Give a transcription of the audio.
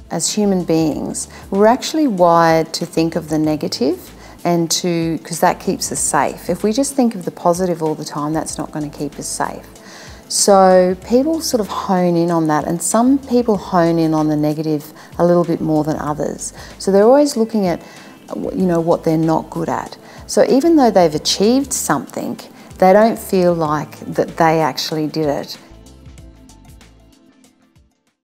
as human beings, we're actually wired to think of the negative and because that keeps us safe. If we just think of the positive all the time, that's not going to keep us safe. So people sort of hone in on that, and some people hone in on the negative a little bit more than others. So they're always looking at, you know, what they're not good at. So even though they've achieved something, they don't feel like that they actually did it.